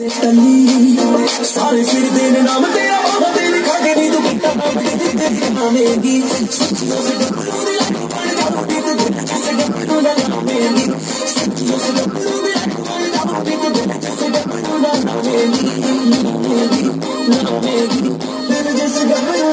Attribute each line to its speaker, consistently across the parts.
Speaker 1: सारे फिर देने नाम तेरा बाबा तेरी खाके नहीं तू कितना नामेगी सच्चियों से कैसे नामेगी सच्चियों से नामेगी जैसे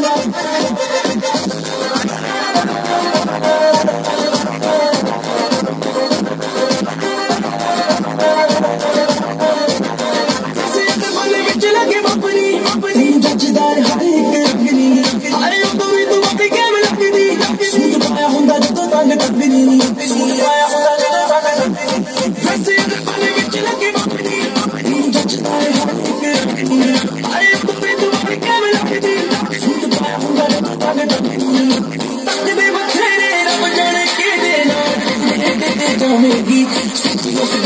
Speaker 1: जामेगी सच्चियों से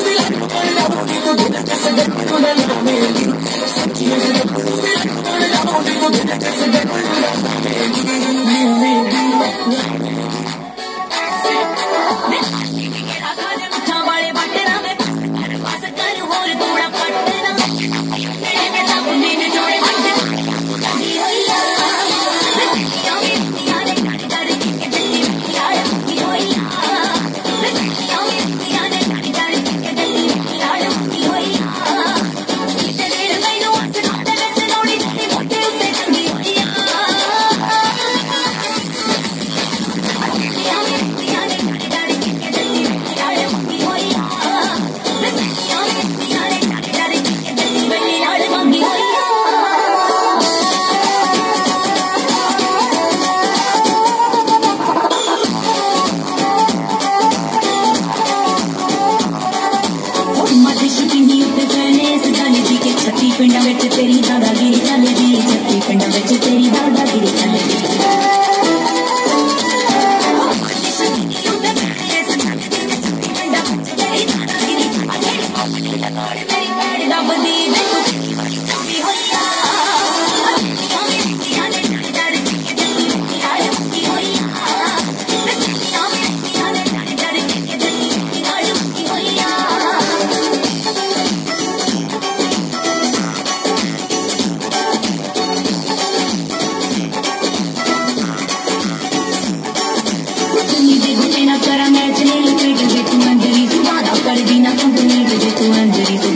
Speaker 1: पिंडा विच तेरी दादागिरी चलदी छत्ती पिंडा विच तेरी दादागिरी चलदी करा मैच नहीं क्रिकेट जे तू अंजरी सुधारा कर दी ना कंपनी जे तू अंजरी